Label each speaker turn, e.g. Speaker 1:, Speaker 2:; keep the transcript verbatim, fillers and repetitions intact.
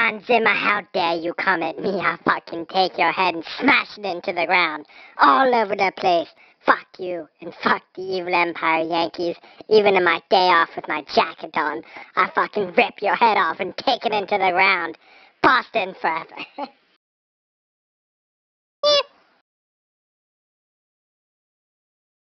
Speaker 1: John Zimmer, how dare you come at me? I'll fucking take your head and smash it into the ground. All over the place. Fuck you, and fuck the evil Empire Yankees. Even in my day off with my jacket on, I'll fucking rip your head off and take it into the ground. Boston forever.